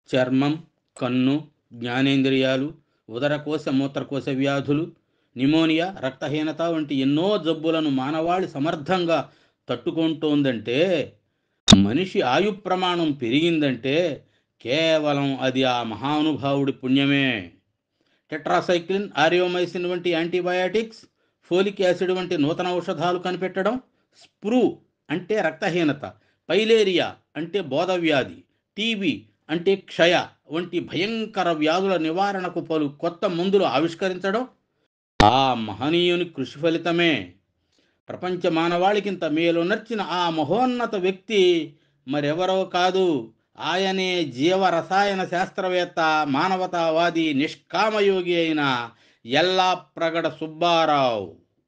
చర్మం, కన్ను, జ్ఞానేంద్రియాలు, ఉదరకోశ మూత్రకోశ వ్యాధులు, నిమోనియా, రక్తహీనత వంటి ఎన్నో జబ్బులను మానవాళి సమర్థంగా తట్టుకుంటోందంటే, మనిషి ఆయు ప్రమాణం పెరిగిందంటే కేవలం అది ఆ మహానుభావుడి పుణ్యమే. టెట్రాసైక్లిన్, ఆరియోమైసిన్ వంటి యాంటీబయాటిక్స్, ఫోలిక్ యాసిడ్ వంటి నూతన ఔషధాలు కనిపెట్టడం, స్ప్రూ అంటే రక్తహీనత, పైలేరియా అంటే బోధవ్యాధి, టీబీ అంటే క్షయ వంటి భయంకర వ్యాధుల నివారణకు పలు కొత్త మందులు ఆవిష్కరించడం ఆ మహనీయుని కృషి ఫలితమే. ప్రపంచ మానవాళికింత మేలునర్చిన ఆ మహోన్నత వ్యక్తి మరెవరో కాదు, ఆయనే జీవ రసాయన శాస్త్రవేత్త, మానవతావాది, నిష్కామయోగి అయిన యల్లాప్రగడ సుబ్బారావు.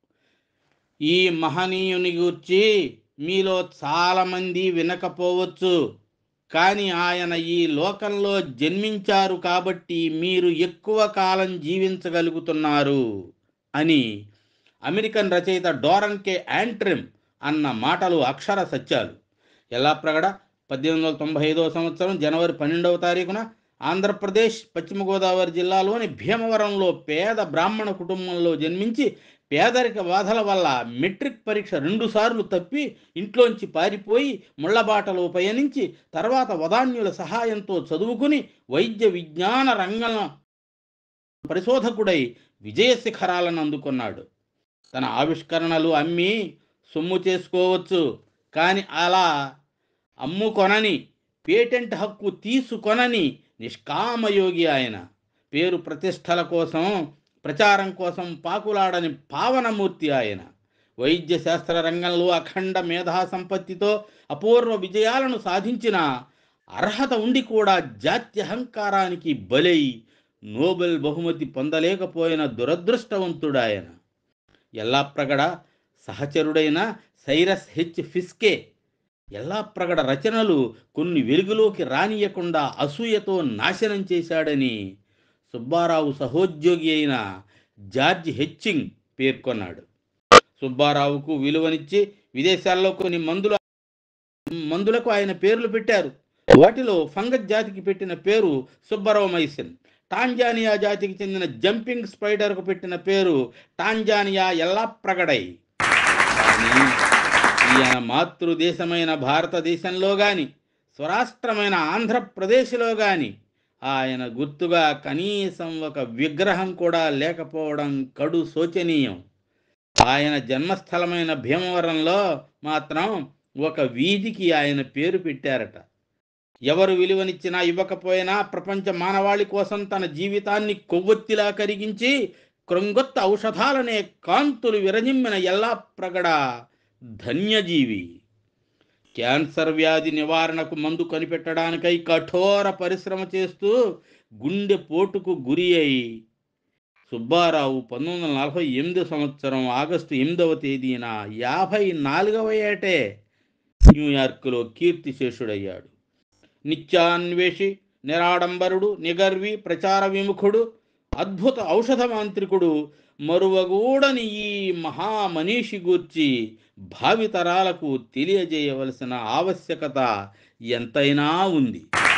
ఈ మహనీయుని గూర్చి మీలో చాలామంది వినకపోవచ్చు, కానీ ఆయన ఈ లోకంలో జన్మించారు కాబట్టి మీరు ఎక్కువ కాలం జీవించగలుగుతున్నారు అని అమెరికన్ రచయిత డోరన్ కే యాంట్రిమ్ అన్న మాటలు అక్షర సత్యాలు. యల్లాప్రగడ 1895 సంవత్సరం జనవరి 12వ తారీఖున ఆంధ్రప్రదేశ్ పశ్చిమ గోదావరి జిల్లాలోని భీమవరంలో పేద బ్రాహ్మణ కుటుంబంలో జన్మించి పేదరిక బాధల వల్ల మెట్రిక్ పరీక్ష 2 సార్లు తప్పి ఇంట్లోంచి పారిపోయి ముళ్లబాటలో పయనించి తర్వాత వదాన్యుల సహాయంతో చదువుకుని వైద్య విజ్ఞాన రంగం పరిశోధకుడై విజయ శిఖరాలను అందుకున్నాడు. తన ఆవిష్కరణలు అమ్మి సొమ్ము చేసుకోవచ్చు, కానీ అలా అమ్ముకొనని, పేటెంట్ హక్కు తీసుకొనని నిష్కామయోగి ఆయన. పేరు ప్రతిష్టల కోసం, ప్రచారం కోసం పాకులాడని పావనమూర్తి ఆయన. వైద్య శాస్త్ర రంగంలో అఖండ మేధా సంపత్తితో అపూర్వ విజయాలను సాధించిన అర్హత ఉండి కూడా జాత్యహంకారానికి బలై నోబెల్ బహుమతి పొందలేకపోయిన దురదృష్టవంతుడాయన. యల్లాప్రగడ సహచరుడైన సైరస్ హెచ్ ఫిస్కే యల్లాప్రగడ రచనలు కొన్ని వెలుగులోకి రానియకుండా అసూయతో నాశనం చేశాడని సుబ్బారావు సహోద్యోగి అయిన జార్జ్ హెచ్చింగ్ పేర్కొన్నాడు. సుబ్బారావుకు విలువనిచ్చి విదేశాల్లో కొన్ని మందులకు ఆయన పేర్లు పెట్టారు. వాటిలో ఫంగస్ జాతికి పెట్టిన పేరు సుబ్బరోమైసిన్, టాంజానియా జాతికి చెందిన జంపింగ్ స్పైడర్కు పెట్టిన పేరు టాంజానియా యల్లాప్రగడై. కానీ ఈయన మాతృదేశమైన భారతదేశంలో కానీ, స్వరాష్ట్రమైన ఆంధ్రప్రదేశ్లో కానీ ఆయన గుర్తుగా కనీసం ఒక విగ్రహం కూడా లేకపోవడం కడు శోచనీయం. ఆయన జన్మస్థలమైన భీమవరంలో మాత్రం ఒక వీధికి ఆయన పేరు పెట్టారట. ఎవరు విలువనిచ్చినా ఇవ్వకపోయినా ప్రపంచ మానవాళి కోసం తన జీవితాన్ని కొవ్వొత్తిలా కరిగించి క్రొంగొత్త ఔషధాలనే కాంతులు విరజిమ్మిన యల్లాప్రగడ ధన్యజీవి. క్యాన్సర్ వ్యాధి నివారణకు మందు కనిపెట్టడానికై కఠోర పరిశ్రమ చేస్తూ గుండె పోటుకు గురి అయి సుబ్బారావు 1948 సంవత్సరం ఆగస్టు 8వ తేదీన 54వ ఏటే న్యూయార్కులో కీర్తిశేషుడయ్యాడు. నిత్యాన్వేషి, నిరాడంబరుడు, నిగర్వి, ప్రచార విముఖుడు, అద్భుత ఔషధ మాంత్రికుడు, మరువగూడని ఈ మహామనీషి గూర్చి భావితరాలకు తెలియజేయవలసిన ఆవశ్యకత ఎంతైనా ఉంది.